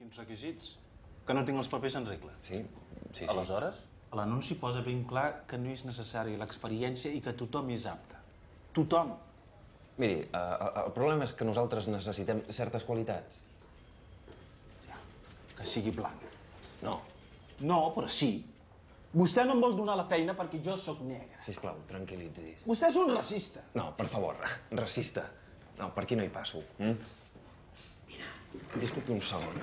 Quins requisits? Que no tinc els papers en regla. Sí. Aleshores, a l'anunci posa ben clar que no és necessària l'experiència i que tothom és apte. Tothom. Miri, el problema és que nosaltres necessitem certes qualitats. Ja, que sigui blanc. No. No, però sí. Vostè no em vol donar la feina perquè jo sóc negre. Sisplau, tranquil·litzis. Vostè és un racista. No, per favor, racista. No, per aquí no hi passo. Mira, disculpi un segon.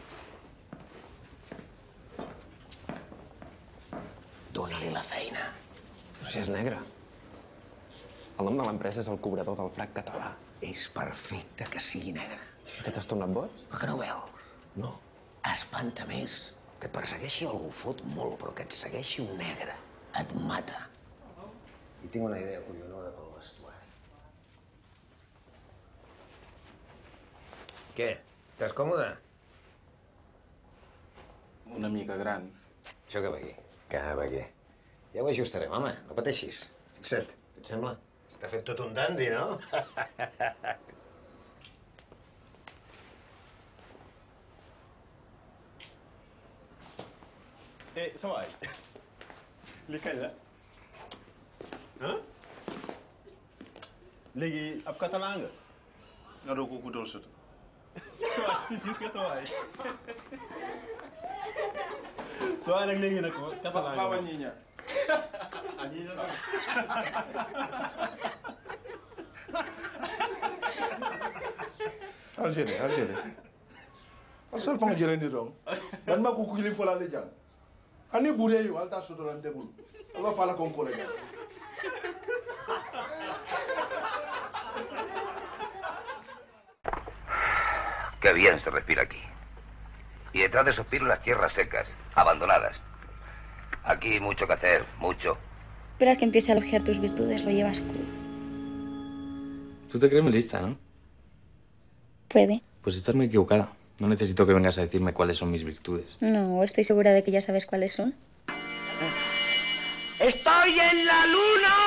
Dóna-li la feina. Però si és negre. El nom de l'empresa és el cobrador del frac català. És perfecte que sigui negre. Que t'has tornat boig? Però que no ho veus? No. Espanta més. Que et persegueixi algú fot molt, però que et segueixi un negre et mata. I tinc una idea collonuda pel vestuari. Què? Estàs còmode? Una mica gran. Això que va aquí. Que va aquí. Ja ho ajustarem, home. No pateixis. Fixa't. Què et sembla? Està fet tot un dandy, no? sa waay li kañ la ah léegi ab catalan nga. nga doo ko guddal sët. sa waay sa waay nag léegi nag catalan nga. Papa Ñiña. Aljele. Asal fanga jele ni dong. Dan ma ko kili fola le jang. Hani bure yo alta soto lan debul. Allah fala kon ko le jang. Qué bien se respira aquí. Y detrás de esos pinos las tierras secas, abandonadas. Aquí hay mucho que hacer, mucho. Esperas que empiece a elogiar tus virtudes, lo llevas crudo. Tú te crees muy lista, ¿no? Puede. Pues estás muy equivocada. No necesito que vengas a decirme cuáles son mis virtudes. No, estoy segura de que ya sabes cuáles son. ¡Estoy en la luna!